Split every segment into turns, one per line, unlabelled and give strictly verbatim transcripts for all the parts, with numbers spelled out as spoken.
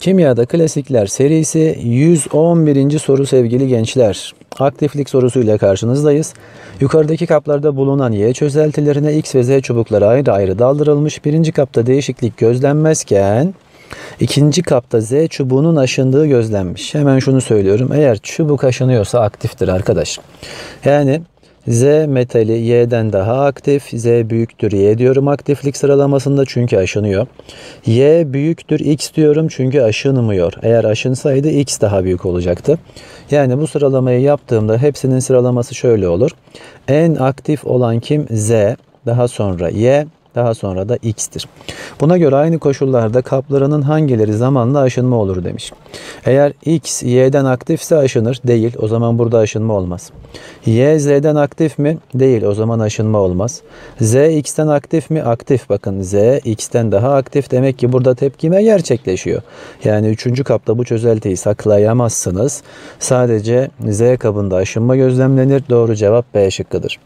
Kimyada Klasikler serisi yüz on birinci soru sevgili gençler. Aktiflik sorusuyla karşınızdayız. Yukarıdaki kaplarda bulunan Y çözeltilerine X ve Z çubukları ayrı ayrı daldırılmış. Birinci kapta değişiklik gözlenmezken ikinci kapta Z çubuğunun aşındığı gözlenmiş. Hemen şunu söylüyorum. Eğer çubuk aşınıyorsa aktiftir arkadaş. Yani Z metali Y'den daha aktif. Z büyüktür Y diyorum aktiflik sıralamasında çünkü aşınıyor. Y büyüktür X diyorum çünkü aşınmıyor. Eğer aşınsaydı X daha büyük olacaktı. Yani bu sıralamayı yaptığımda hepsinin sıralaması şöyle olur. En aktif olan kim? Z. Daha sonra Y. Daha sonra da X'tir. Buna göre aynı koşullarda kaplarının hangileri zamanla aşınma olur demiş. Eğer X Y'den aktifse aşınır. Değil. O zaman burada aşınma olmaz. Y Z'den aktif mi? Değil. O zaman aşınma olmaz. Z X'ten aktif mi? Aktif. Bakın Z X'ten daha aktif. Demek ki burada tepkime gerçekleşiyor. Yani üçüncü kapta bu çözeltiyi saklayamazsınız. Sadece Z kabında aşınma gözlemlenir. Doğru cevap B şıkkıdır.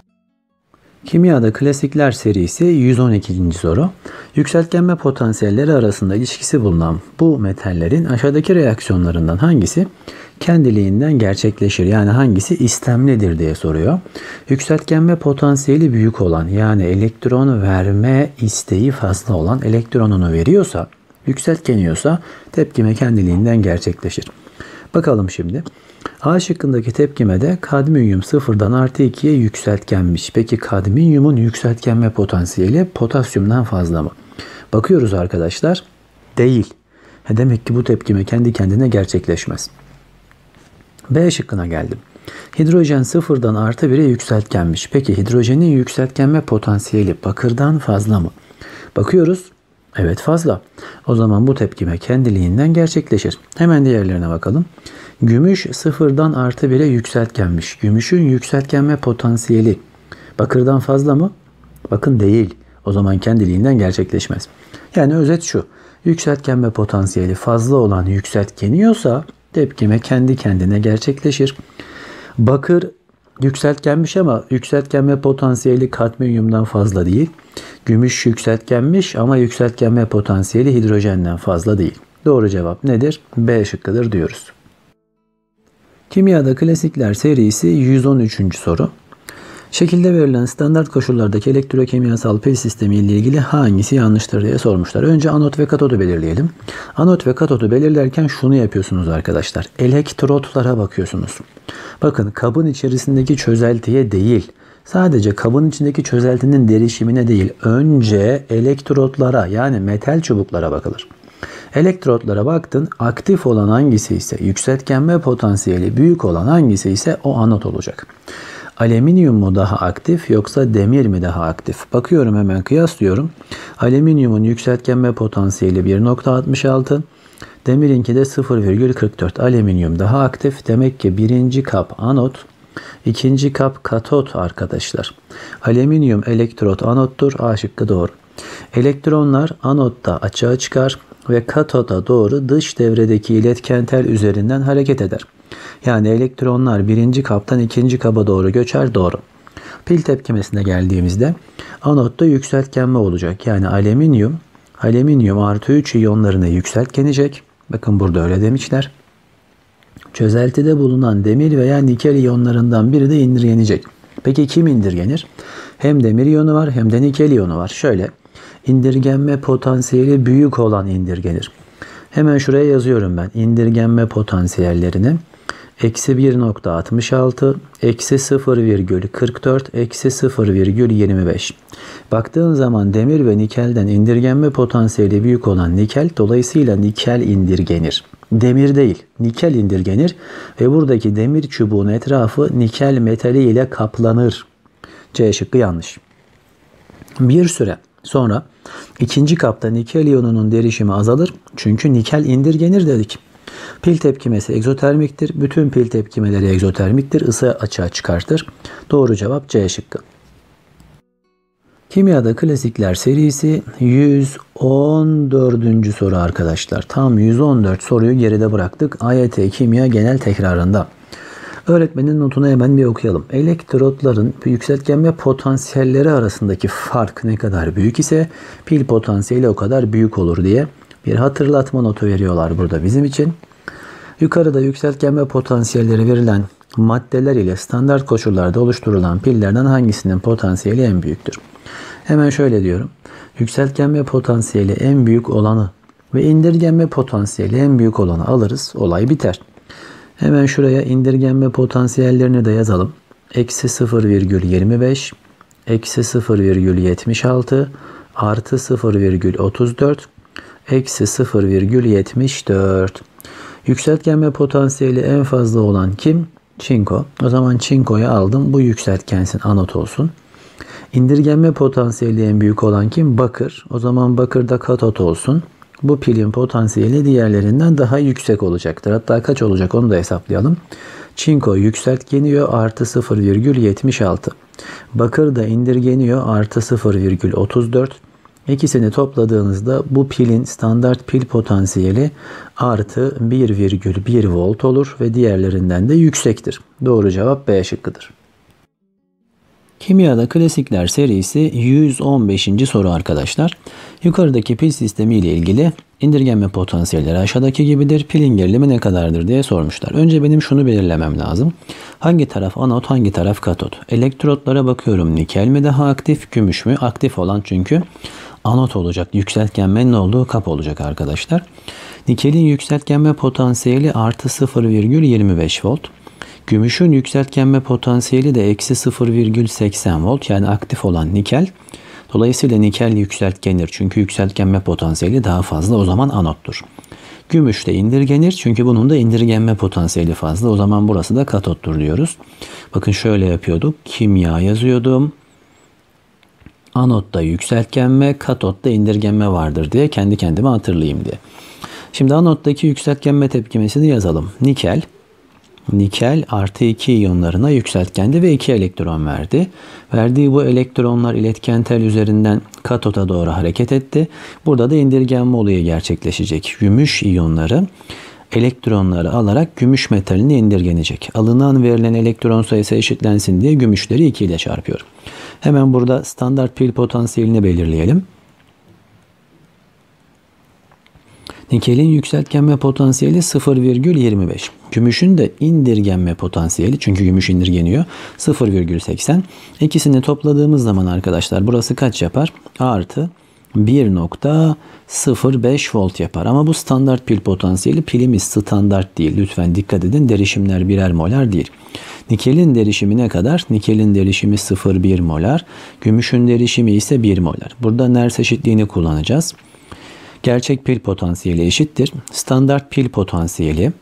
Kimyada Klasikler serisi yüz on ikinci soru. Yükseltgenme potansiyelleri arasında ilişkisi bulunan bu metallerin aşağıdaki reaksiyonlarından hangisi kendiliğinden gerçekleşir? Yani hangisi istemlidir diye soruyor. Yükseltgenme potansiyeli büyük olan, yani elektron verme isteği fazla olan, elektronunu veriyorsa, yükseltkeniyorsa tepkime kendiliğinden gerçekleşir. Bakalım şimdi. A şıkkındaki tepkimede kadmiyum sıfırdan artı ikiye yükseltgenmiş. Peki kadmiyumun yükseltgenme potansiyeli potasyumdan fazla mı? Bakıyoruz arkadaşlar. Değil. He demek ki bu tepkime kendi kendine gerçekleşmez. B şıkkına geldim. Hidrojen sıfırdan artı bire yükseltgenmiş. Peki hidrojenin yükseltgenme potansiyeli bakırdan fazla mı? Bakıyoruz. Evet fazla. O zaman bu tepkime kendiliğinden gerçekleşir. Hemen diğerlerine bakalım. Gümüş sıfırdan artı bire yükseltgenmiş. Gümüşün yükseltgenme potansiyeli bakırdan fazla mı? Bakın değil. O zaman kendiliğinden gerçekleşmez. Yani özet şu. Yükseltgenme potansiyeli fazla olan yükseltkeniyorsa tepkime kendi kendine gerçekleşir. Bakır yükseltgenmiş ama yükseltgenme potansiyeli kadmiyumdan fazla değil. Gümüş yükseltgenmiş ama yükseltgenme potansiyeli hidrojenden fazla değil. Doğru cevap nedir? B şıkkıdır diyoruz. Kimyada Klasikler serisi yüz on üçüncü soru. Şekilde verilen standart koşullardaki elektrokimyasal pil sistemi ile ilgili hangisi yanlıştır diye sormuşlar. Önce anot ve katodu belirleyelim. Anot ve katodu belirlerken şunu yapıyorsunuz arkadaşlar. Elektrotlara bakıyorsunuz. Bakın kabın içerisindeki çözeltiye değil, sadece kabın içindeki çözeltinin derişimine değil, önce elektrotlara yani metal çubuklara bakılır. Elektrotlara baktın, aktif olan hangisi ise, yükseltgenme potansiyeli büyük olan hangisi ise o anot olacak. Alüminyum mu daha aktif yoksa demir mi daha aktif? Bakıyorum hemen kıyaslıyorum. Alüminyumun yükseltgenme potansiyeli bir nokta altmış altı. Demirinki de sıfır virgül kırk dört. Alüminyum daha aktif. Demek ki birinci kap anot, ikinci kap katot arkadaşlar. Alüminyum elektrot anottur. A şıkkı doğru. Elektronlar anotta açığa çıkar ve katoda doğru dış devredeki iletken tel üzerinden hareket eder. Yani elektronlar birinci kaptan ikinci kaba doğru göçer. Doğru. Pil tepkimesine geldiğimizde anotta yükseltgenme olacak. Yani alüminyum, alüminyum artı üç iyonlarını yükseltgenecek. Bakın burada öyle demişler. Çözeltide bulunan demir veya nikel iyonlarından biri de indirgenecek. Peki kim indirgenir? Hem demir iyonu var hem de nikel iyonu var. Şöyle, indirgenme potansiyeli büyük olan indirgenir. Hemen şuraya yazıyorum ben. İndirgenme potansiyellerini. Eksi bir nokta altmış altı, eksi sıfır virgül kırk dört, eksi sıfır virgül yirmi beş. Baktığın zaman demir ve nikelden indirgenme potansiyeli büyük olan nikel, dolayısıyla nikel indirgenir. Demir değil, nikel indirgenir ve buradaki demir çubuğun etrafı nikel metali ile kaplanır. C şıkkı yanlış. Bir süre sonra ikinci kapta nikel iyonunun derişimi azalır. Çünkü nikel indirgenir dedik. Pil tepkimesi egzotermiktir. Bütün pil tepkimeleri egzotermiktir. Isı açığa çıkartır. Doğru cevap C şıkkı. Kimyada Klasikler serisi yüz on dördüncü soru arkadaşlar. Tam yüz on dört soruyu geride bıraktık. A Y T Kimya genel tekrarında. Öğretmenin notunu hemen bir okuyalım. Elektrotların yükseltgenme potansiyelleri arasındaki fark ne kadar büyük ise pil potansiyeli o kadar büyük olur diye Bir hatırlatma notu veriyorlar burada bizim için. Yukarıda yükseltgenme potansiyelleri verilen maddeler ile standart koşullarda oluşturulan pillerden hangisinin potansiyeli en büyüktür? Hemen şöyle diyorum. Yükseltgenme potansiyeli en büyük olanı ve indirgenme potansiyeli en büyük olanı alırız. Olay biter. Hemen şuraya indirgenme potansiyellerini de yazalım. Eksi sıfır virgül yirmi beş, eksi sıfır virgül yetmiş altı, artı sıfır virgül otuz dört, eksi sıfır virgül yetmiş dört. Yükseltgenme potansiyeli en fazla olan kim? Çinko. O zaman çinkoyu aldım. Bu yükseltgensin, anot olsun. İndirgenme potansiyeli en büyük olan kim? Bakır. O zaman bakırda katot olsun. Bu pilin potansiyeli diğerlerinden daha yüksek olacaktır. Hatta kaç olacak onu da hesaplayalım. Çinko yükseltgeniyor artı sıfır virgül yetmiş altı. Bakır da indirgeniyor artı sıfır virgül otuz dört. İkisini topladığınızda bu pilin standart pil potansiyeli artı bir virgül bir volt olur ve diğerlerinden de yüksektir. Doğru cevap B şıkkıdır. Kimyada klasikler serisi yüz on beşinci soru arkadaşlar. Yukarıdaki pil sistemi ile ilgili indirgenme potansiyelleri aşağıdaki gibidir. Pilin gerilimi ne kadardır diye sormuşlar. Önce benim şunu belirlemem lazım. Hangi taraf anot, hangi taraf katot? Elektrotlara bakıyorum. Nikel mi daha aktif, gümüş mü? Aktif olan çünkü anot olacak. Yükseltgenmenin olduğu kap olacak arkadaşlar. Nikelin yükseltgenme potansiyeli artı sıfır virgül yirmi beş volt. Gümüşün yükseltgenme potansiyeli de eksi sıfır virgül seksen volt, yani aktif olan nikel. Dolayısıyla nikel yükseltgenir çünkü yükseltgenme potansiyeli daha fazla, o zaman anottur. Gümüş de indirgenir çünkü bunun da indirgenme potansiyeli fazla, o zaman burası da katottur diyoruz. Bakın şöyle yapıyorduk. Kimya yazıyordum. Anotta yükseltgenme, katotta indirgenme vardır diye kendi kendime hatırlayayım diye. Şimdi anottaki yükseltgenme tepkimesini yazalım. Nikel. Nikel artı iki iyonlarına yükseltgendi ve iki elektron verdi. Verdiği bu elektronlar iletken tel üzerinden katota doğru hareket etti. Burada da indirgenme olayı gerçekleşecek. Gümüş iyonları elektronları alarak gümüş metaline indirgenecek. Alınan verilen elektron sayısı eşitlensin diye gümüşleri iki ile çarpıyorum. Hemen burada standart pil potansiyelini belirleyelim. Nikelin yükseltgenme potansiyeli sıfır virgül yirmi beş. Gümüşün de indirgenme potansiyeli, çünkü gümüş indirgeniyor, sıfır virgül seksen. İkisini topladığımız zaman arkadaşlar burası kaç yapar? Artı bir virgül sıfır beş volt yapar. Ama bu standart pil potansiyeli, pilimiz standart değil. Lütfen dikkat edin, derişimler birer molar değil. Nikelin derişimi ne kadar? Nikelin derişimi sıfır virgül bir molar. Gümüşün derişimi ise bir molar. Burada Nernst eşitliğini kullanacağız. Gerçek pil potansiyeli eşittir. Standart pil potansiyeli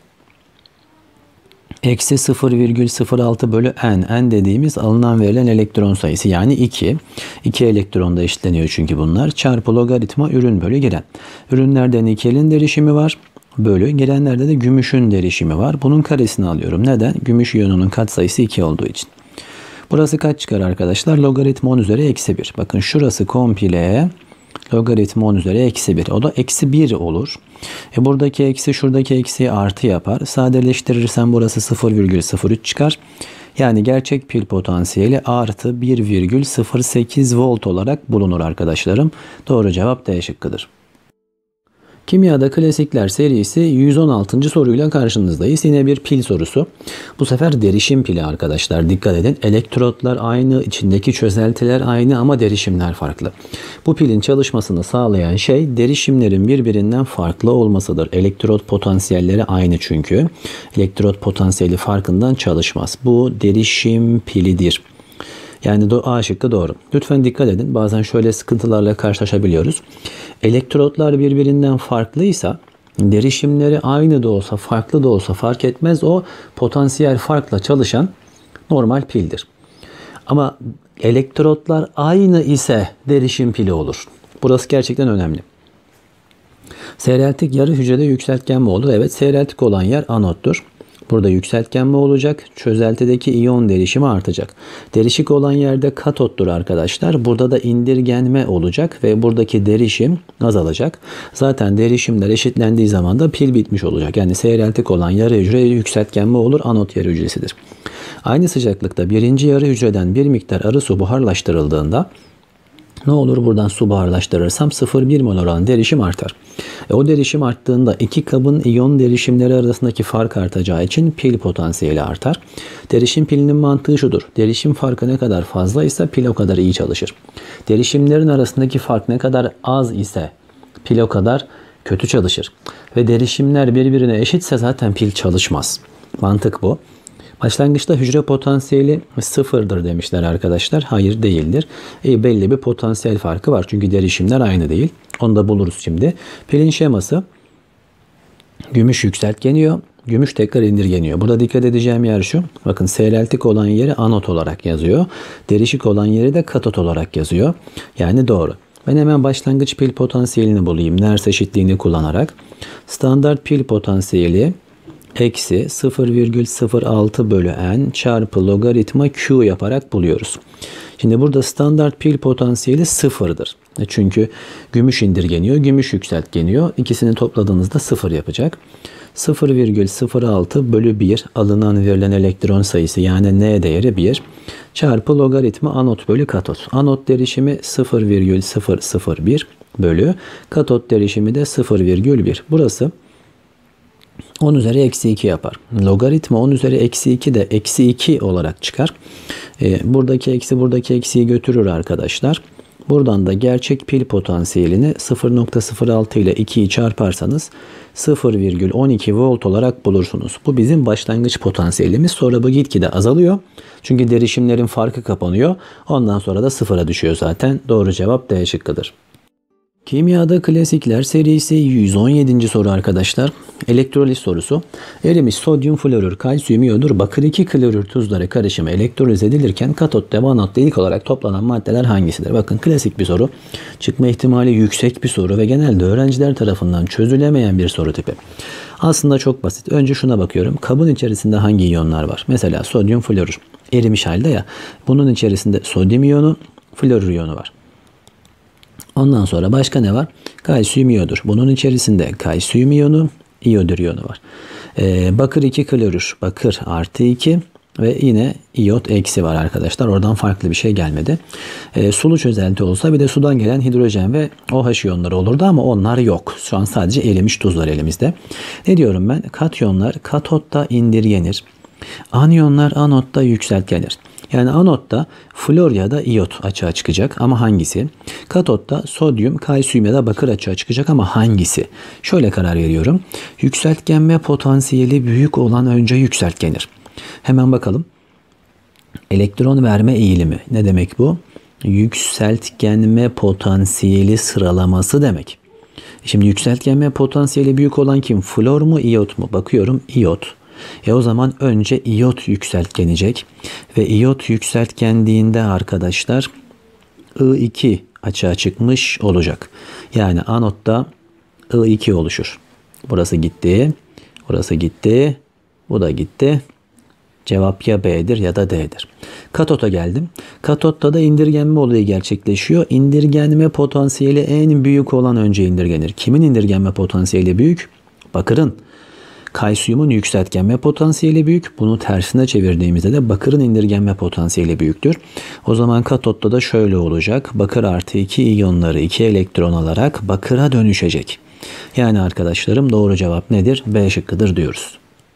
eksi sıfır virgül sıfır altı bölü n. N dediğimiz alınan verilen elektron sayısı, yani iki. iki elektronda eşitleniyor çünkü bunlar. Çarpı logaritma ürün bölü giren. Ürünlerde nikelin derişimi var. Bölü girenlerde de gümüşün derişimi var. Bunun karesini alıyorum. Neden? Gümüş iyonunun katsayısı iki olduğu için. Burası kaç çıkar arkadaşlar? Logaritma on üzeri eksi bir. Bakın şurası komple logaritma on üzeri eksi bir. O da eksi bir olur. E buradaki eksi şuradaki eksiyi artı yapar. Sadeleştirirsem burası sıfır virgül sıfır üç çıkar. Yani gerçek pil potansiyeli artı bir virgül sıfır sekiz volt olarak bulunur arkadaşlarım. Doğru cevap D şıkkıdır. Kimyada klasikler serisi yüz on altıncı soruyla karşınızdayız. Yine bir pil sorusu. Bu sefer derişim pili arkadaşlar. Dikkat edin. Elektrotlar aynı, içindeki çözeltiler aynı ama derişimler farklı. Bu pilin çalışmasını sağlayan şey derişimlerin birbirinden farklı olmasıdır. Elektrot potansiyelleri aynı çünkü. Elektrot potansiyeli farkından çalışmaz. Bu derişim pilidir. Yani A şıkkı doğru. Lütfen dikkat edin. Bazen şöyle sıkıntılarla karşılaşabiliyoruz. Elektrotlar birbirinden farklıysa, derişimleri aynı da olsa, farklı da olsa fark etmez. O potansiyel farkla çalışan normal pildir. Ama elektrotlar aynı ise derişim pili olur. Burası gerçekten önemli. Seyreltik yarı hücrede yükseltgenme olur. Evet, seyreltik olan yer anottur. Burada yükseltgenme olacak. Çözeltideki iyon derişimi artacak. Derişik olan yerde katottur arkadaşlar. Burada da indirgenme olacak ve buradaki derişim azalacak. Zaten derişimler eşitlendiği zaman da pil bitmiş olacak. Yani seyreltik olan yarı hücre yükseltgenme olur. Anot yarı hücresidir. Aynı sıcaklıkta birinci yarı hücreden bir miktar arı su buharlaştırıldığında Ne olur buradan su buharlaştırırsam sıfır virgül bir mol olan derişim artar. E o derişim arttığında iki kabın iyon derişimleri arasındaki fark artacağı için pil potansiyeli artar. Derişim pilinin mantığı şudur. Derişim farkı ne kadar fazlaysa pil o kadar iyi çalışır. Derişimlerin arasındaki fark ne kadar az ise pil o kadar kötü çalışır. Ve derişimler birbirine eşitse zaten pil çalışmaz. Mantık bu. Başlangıçta hücre potansiyeli sıfırdır demişler arkadaşlar. Hayır, değildir. E, belli bir potansiyel farkı var. Çünkü derişimler aynı değil. Onu da buluruz şimdi. Pilin şeması: gümüş yükseltgeniyor. Gümüş tekrar indirgeniyor. Burada dikkat edeceğim yer şu. Bakın, seyreltik olan yeri anot olarak yazıyor. Derişik olan yeri de katot olarak yazıyor. Yani doğru. Ben hemen başlangıç pil potansiyelini bulayım. Nernst eşitliğini kullanarak. Standart pil potansiyeli eksi sıfır virgül sıfır altı bölü n çarpı logaritma Q yaparak buluyoruz. Şimdi burada standart pil potansiyeli sıfırdır. Çünkü gümüş indirgeniyor, gümüş yükseltgeniyor. İkisini topladığınızda sıfır yapacak. sıfır virgül sıfır altı bölü bir alınan verilen elektron sayısı, yani N değeri bir, çarpı logaritma anot bölü katot. Anot derişimi sıfır virgül sıfır sıfır bir bölü katot derişimi de sıfır virgül bir. Burası on üzeri eksi iki yapar. Logaritma on üzeri eksi iki de eksi iki olarak çıkar. E, buradaki eksi buradaki eksiyi götürür arkadaşlar. Buradan da gerçek pil potansiyelini sıfır virgül sıfır altı ile ikiyi çarparsanız sıfır virgül on iki volt olarak bulursunuz. Bu bizim başlangıç potansiyelimiz. Sonra bu gitgide azalıyor. Çünkü derişimlerin farkı kapanıyor. Ondan sonra da sıfıra düşüyor zaten. Doğru cevap D şıkkıdır. Kimyada klasikler serisi yüz on yedinci soru arkadaşlar. Elektrolit sorusu. Erimiş sodyum florür, kalsiyum iyodür, bakır iki klorür tuzları karışımı elektroliz edilirken katotta ve anotta ilk olarak toplanan maddeler hangisidir? Bakın, klasik bir soru. Çıkma ihtimali yüksek bir soru ve genelde öğrenciler tarafından çözülemeyen bir soru tipi. Aslında çok basit. Önce şuna bakıyorum. Kabın içerisinde hangi iyonlar var? Mesela sodyum florür. Erimiş halde ya. Bunun içerisinde sodyum iyonu, florür iyonu var. Ondan sonra başka ne var? Kalsiyum iyodür. Bunun içerisinde kalsiyum iyonu, iyodür iyonu var. Ee, bakır iki klorür. Bakır artı iki ve yine iyot eksi var arkadaşlar. Oradan farklı bir şey gelmedi. Ee, sulu çözelti olsa bir de sudan gelen hidrojen ve OH iyonları olurdu ama onlar yok. Şu an sadece erimiş tuz var elimizde. Ne diyorum ben? Katyonlar katotta indirgenir. Anyonlar anotta yükseltgenir. Yani anotta flor ya da iyot açığa çıkacak ama hangisi? Katotta sodyum, kalsiyum ya da bakır açığa çıkacak ama hangisi? Şöyle karar veriyorum. Yükseltgenme potansiyeli büyük olan önce yükseltgenir. Hemen bakalım. Elektron verme eğilimi. Ne demek bu? Yükseltgenme potansiyeli sıralaması demek. Şimdi yükseltgenme potansiyeli büyük olan kim? Flor mu, iyot mu? Bakıyorum, iyot. E o zaman önce iyot yükseltgenecek ve iyot yükseltgendiğinde arkadaşlar I iki açığa çıkmış olacak. Yani anotta I iki oluşur. Burası gitti, burası gitti, bu da gitti. Cevap ya B'dir ya da D'dir. Katota geldim. Katotta da indirgenme olayı gerçekleşiyor. İndirgenme potansiyeli en büyük olan önce indirgenir. Kimin indirgenme potansiyeli büyük? Bakırın. Kalsiyumun yükseltgenme potansiyeli büyük. Bunu tersine çevirdiğimizde de bakırın indirgenme potansiyeli büyüktür. O zaman katotta da şöyle olacak. Bakır artı iki iyonları iki elektron alarak bakıra dönüşecek. Yani arkadaşlarım doğru cevap nedir? B şıkkıdır diyoruz.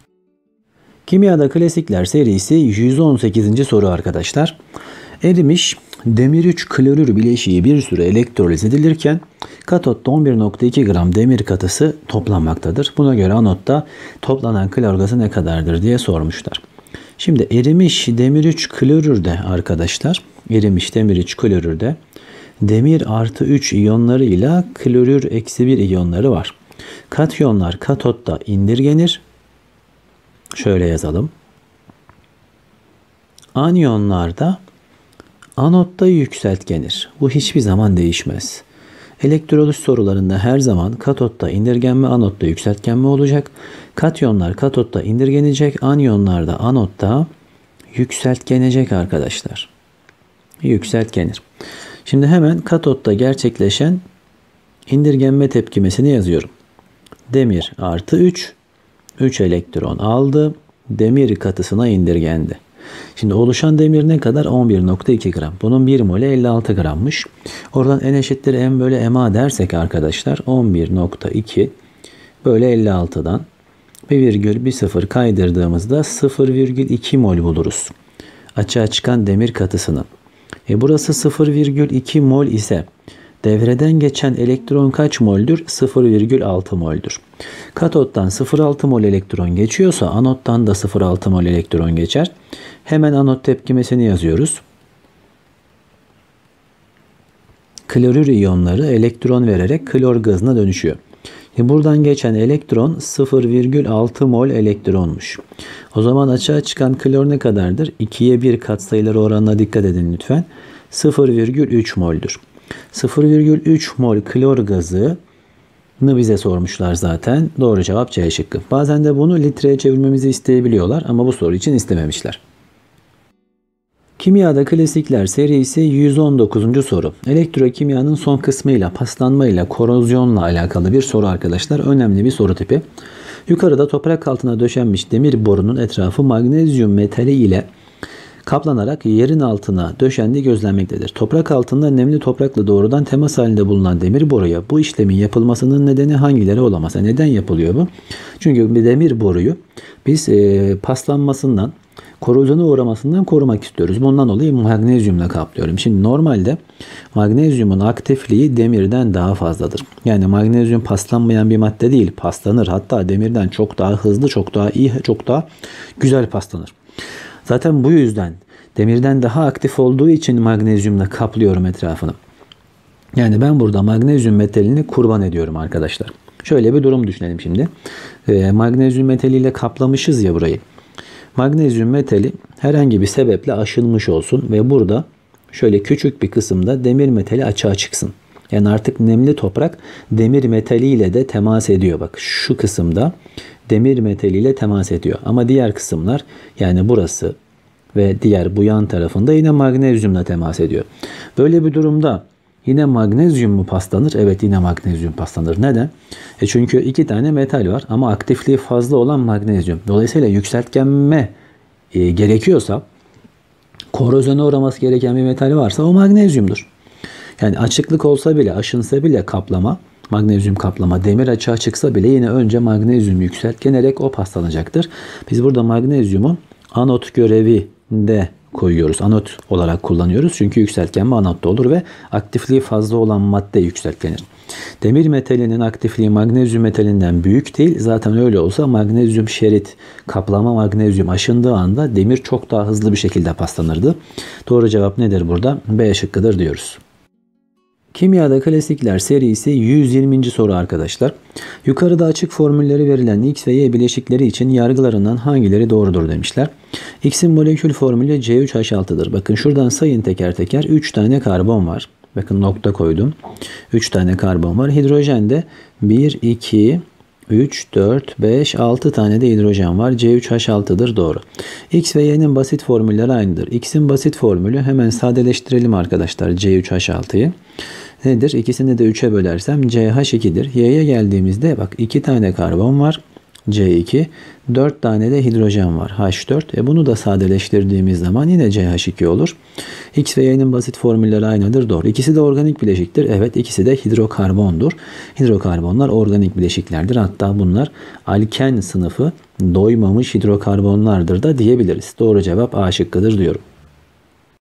Kimyada klasikler serisi yüz on sekizinci soru arkadaşlar. Erimiş demir üç klorür bileşiği bir süre elektroliz edilirken katotta on bir nokta iki gram demir katısı toplanmaktadır. Buna göre anotta toplanan klor gazı ne kadardır diye sormuşlar. Şimdi erimiş demir üç klorürde arkadaşlar, erimiş demir üç klorürde demir artı üç iyonlarıyla klorür eksi bir iyonları var. Katyonlar katotta indirgenir. Şöyle yazalım. Anyonlar da anotta yükseltgenir. Bu hiçbir zaman değişmez. Elektroliz sorularında her zaman katotta indirgenme, anotta yükseltgenme olacak. Katyonlar katotta indirgenecek, anyonlar da anotta yükseltgenecek arkadaşlar. Yükseltgenir. Şimdi hemen katotta gerçekleşen indirgenme tepkimesini yazıyorum. Demir artı üç, üç elektron aldı. Demir katısına indirgendi. Şimdi oluşan demir ne kadar? on bir nokta iki gram. Bunun bir molü elli altı grammış. Oradan N eşittir M bölü M A dersek arkadaşlar on bir nokta iki bölü elli altıdan bir virgül bir sıfır kaydırdığımızda sıfır virgül iki mol buluruz. Açığa çıkan demir katısını. E burası sıfır virgül iki mol ise devreden geçen elektron kaç moldür? sıfır virgül altı moldür. Katottan sıfır virgül altı mol elektron geçiyorsa anottan da sıfır virgül altı mol elektron geçer. Hemen anot tepkimesini yazıyoruz. Klorür iyonları elektron vererek klor gazına dönüşüyor. E buradan geçen elektron sıfır virgül altı mol elektronmuş. O zaman açığa çıkan klor ne kadardır? ikiye bir katsayıları oranına dikkat edin lütfen. sıfır virgül üç moldür. sıfır virgül üç mol klor gazını bize sormuşlar zaten. Doğru cevap C şıkkı. Bazen de bunu litreye çevirmemizi isteyebiliyorlar ama bu soru için istememişler. Kimyada klasikler serisi yüz on dokuzuncu soru. Elektrokimyanın son kısmıyla, paslanmayla, korozyonla alakalı bir soru arkadaşlar. Önemli bir soru tipi. Yukarıda toprak altına döşenmiş demir borunun etrafı magnezyum metali ile kaplanarak yerin altına döşendiği gözlenmektedir. Toprak altında nemli toprakla doğrudan temas halinde bulunan demir boruya bu işlemin yapılmasının nedeni hangileri olamaz? Yani neden yapılıyor bu? Çünkü bir demir boruyu biz e, paslanmasından, korozyona uğramasından korumak istiyoruz. Bundan dolayı magnezyumla kaplıyorum. Şimdi normalde magnezyumun aktifliği demirden daha fazladır. Yani magnezyum paslanmayan bir madde değil, paslanır. Hatta demirden çok daha hızlı, çok daha iyi, çok daha güzel paslanır. Zaten bu yüzden demirden daha aktif olduğu için magnezyumla kaplıyorum etrafını. Yani ben burada magnezyum metalini kurban ediyorum arkadaşlar. Şöyle bir durum düşünelim şimdi. E, magnezyum metaliyle kaplamışız ya burayı. Magnezyum metali herhangi bir sebeple aşınmış olsun ve burada şöyle küçük bir kısımda demir metali açığa çıksın. Yani artık nemli toprak demir metaliyle de temas ediyor. Bak şu kısımda demir metaliyle temas ediyor. Ama diğer kısımlar yani burası ve diğer bu yan tarafında yine magnezyumla temas ediyor. Böyle bir durumda yine magnezyum mu paslanır? Evet, yine magnezyum paslanır. Neden? E çünkü iki tane metal var ama aktifliği fazla olan magnezyum. Dolayısıyla yükseltgenme e, gerekiyorsa, korozyona uğraması gereken bir metal varsa o magnezyumdur. Yani açıklık olsa bile, aşınsa bile kaplama, magnezyum kaplama, demir açığa çıksa bile yine önce magnezyum yükseltgenerek o paslanacaktır. Biz burada magnezyumu anot görevinde koyuyoruz. Anot olarak kullanıyoruz. Çünkü yükseltgenme anotta olur ve aktifliği fazla olan madde yükseltgenir. Demir metalinin aktifliği magnezyum metalinden büyük değil. Zaten öyle olsa magnezyum şerit, kaplama magnezyum aşındığı anda demir çok daha hızlı bir şekilde paslanırdı. Doğru cevap nedir burada? B şıkkıdır diyoruz. Kimyada klasikler serisi yüz yirminci soru arkadaşlar. Yukarıda açık formülleri verilen X ve Y bileşikleri için yargılarından hangileri doğrudur demişler. X'in molekül formülü C üç H altı'dır. Bakın şuradan sayın teker teker üç tane karbon var. Bakın nokta koydum. üç tane karbon var. Hidrojende bir, iki, üç, dört, beş, altı tane de hidrojen var. C üç H altı'dır doğru. X ve Y'nin basit formülleri aynıdır. X'in basit formülü hemen sadeleştirelim arkadaşlar C üç H altı'yı. Nedir? İkisini de üçe bölersem C H iki'dir. Y'ye geldiğimizde bak iki tane karbon var. C iki. dört tane de hidrojen var. H dört. E bunu da sadeleştirdiğimiz zaman yine C H iki olur. X ve Y'nin basit formülleri aynıdır. Doğru. İkisi de organik bileşiktir. Evet, ikisi de hidrokarbondur. Hidrokarbonlar organik bileşiklerdir. Hatta bunlar alken sınıfı doymamış hidrokarbonlardır da diyebiliriz. Doğru cevap A şıkkıdır diyorum.